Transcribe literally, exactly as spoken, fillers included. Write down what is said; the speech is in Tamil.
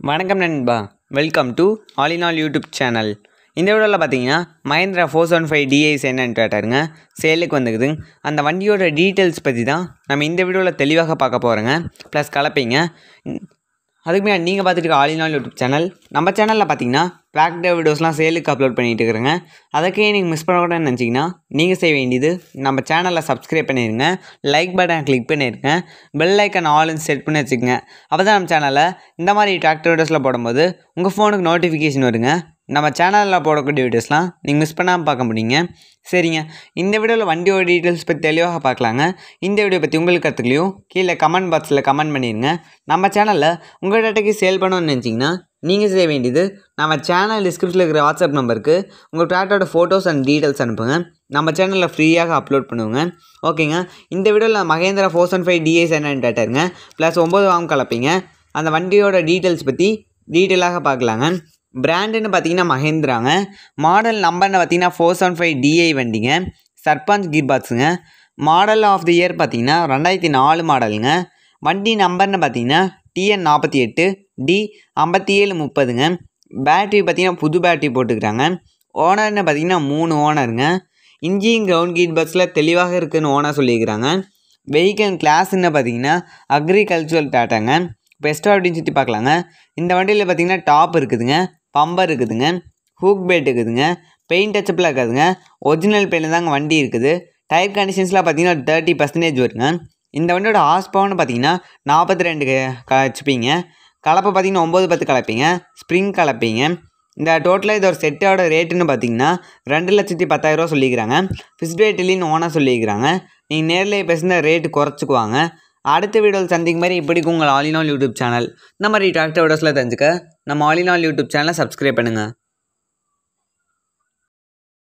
வணக்கம் நண்பா, welcome to all in all YouTube channel. இந்த வீடியோவில் பார்த்தீங்கன்னா Mahindra four seven five DI என்னன்னு கேட்டாருங்க, சேலுக்கு வந்துக்குது. அந்த வண்டியோட டீட்டெயில்ஸ் பற்றி தான் நம்ம இந்த வீடியோவில் தெளிவாக பார்க்க போகிறோங்க. ப்ளஸ் கலப்பைங்க. அதுக்கு முன்னாடி நீங்கள் பார்த்துட்டு இருக்க all in all YouTube channel, நம்ம சேனலில் பார்த்தீங்கன்னா டிராக்டர் வீடியோஸ்லாம் சேலுக்கு அப்லோட் பண்ணிகிட்டு இருக்கிறேங்க. அதுக்கே நீங்கள் மிஸ் பண்ணக்கூடாதுன்னு நினச்சிங்கன்னா நீங்கள் செய்ய வேண்டியது நம்ம சேனலில் சப்ஸ்கிரைப் பண்ணிடுங்க, லைக் பட்டன் கிளிக் பண்ணிடுங்க, பெல் ஐக்கன் ஆல்னு செட் பண்ணி வச்சுக்கோங்க. அப்போ தான் நம்ம சேனலில் இந்த மாதிரி டிராக்டர் வீடியோஸில் போடும்போது உங்கள் ஃபோனுக்கு நோட்டிஃபிகேஷன் வருங்க. நம்ம சேனலில் போடக்கூடிய வீடியோஸ்லாம் நீங்கள் மிஸ் பண்ணாமல் பார்க்க முடியுங்க. சரிங்க, இந்த வீடியோவில் வண்டியோட டீட்டெயில்ஸ் பற்றி தெளிவாக பார்க்கலாங்க. இந்த வீடியோ பற்றி உங்களுக்கு கற்றுக்கலையும் கீழே கமெண்ட் பாக்ஸில் கமெண்ட் பண்ணிடுங்க. நம்ம சேனலில் உங்கள் டேட்டாக்கு சேல் பண்ணணும்னு நினச்சிங்கன்னா நீங்கள் செய்ய வேண்டியது நம்ம சேனல் டிஸ்கிரிப்ஷனில் இருக்கிற வாட்ஸ்அப் நம்பருக்கு உங்கள் டிராக்டரோட ஃபோட்டோஸ் அண்ட் டீட்டெயில்ஸ் அனுப்புங்க. நம்ம சேனலில் ஃப்ரீயாக அப்லோட் பண்ணுவோங்க. ஓகேங்க, இந்த வீடியோவில் Mahindra four seven five DI என்னன்னு டேட்டாருங்க, ப்ளஸ் ஒம்பது வாங்க கலப்பீங்க. அந்த வண்டியோட டீட்டெயில்ஸ் பற்றி டீட்டெயிலாக பார்க்கலாங்க. பிராண்டுன்னு பார்த்தீங்கன்னா மஹேந்திராங்க. மாடல் நம்பர்னு பார்த்தீங்கன்னா ஃபோர் செவன் ஃபைவ் டிஐ வண்டிங்க. சர்பஞ்ச் கீர் பாக்ஸுங்க. மாடல் ஆஃப் தி இயர் பார்த்தீங்கன்னா ரெண்டாயிரத்தி நாலு மாடலுங்க. வண்டி நம்பர்னு பார்த்தீங்கன்னா டிஎன் நாற்பத்தி எட்டு டி ஐம்பத்தி ஏழு முப்பதுங்க. பேட்ரி பார்த்தீங்கன்னா புது பேட்ரி போட்டுக்கிறாங்க. ஓனர்னு பார்த்தீங்கன்னா மூணு ஓனருங்க. இன்ஜின் கிரவுண்ட் கீர் பாக்ஸில் தெளிவாக இருக்குதுன்னு ஓனர் சொல்லியிருக்கிறாங்க. வெஹிக்கல் கிளாஸ்ன்னு பார்த்தீங்கன்னா அக்ரிகல்ச்சுரல் டாட்டாங்க. பெஸ்ட்டாக அப்படின்னு சுற்றி பார்க்கலாங்க. இந்த வண்டியில் பார்த்தீங்கன்னா டாப் இருக்குதுங்க, பம்பர் இருக்குதுங்க, ஹூக் பெல்ட் இருக்குதுங்க, பெயிண்ட் டச்சப்பில் இருக்காதுங்க. ஒரிஜினல் பெயிண்ட் தாங்க வண்டி இருக்குது. டயர் கண்டிஷன்ஸ்லாம் பார்த்தீங்கன்னா தேர்ட்டி பர்சன்டேஜ் வருங்க. இந்த வண்டியோட ஹார்ஸ் பவர்னு பார்த்தீங்கன்னா நாற்பத்தி ரெண்டு கலச்சுப்பீங்க. கலப்பை பார்த்தீங்கன்னா ஒம்பது பத்து கலப்பீங்க. ஸ்ப்ரிங் கலப்பீங்க. இந்த டோட்டலாக இதோட செட்டோட ரேட்டுன்னு பார்த்தீங்கன்னா ரெண்டு லட்சத்தி பத்தாயிரரூவா சொல்லிக்கிறாங்க. ஃபிக்ஸ்ட் ரேட்லின்னு ஓனாக சொல்லிக்கிறாங்க. நீங்கள் நேரில் பேசுன ரேட்டு குறைச்சிக்குவாங்க. அடுத்த வீடியோவில் சந்திக்கும் மாதிரி இப்படிக்கு உங்கள் all in all YouTube channel இந்த மாதிரி டிராக்டர் வீடியோஸில் தெரிஞ்சுக்க நம்ம ஆல் இன் ஆல் யூடியூப் சேனலை சப்ஸ்கிரைப் பண்ணுங்கள்.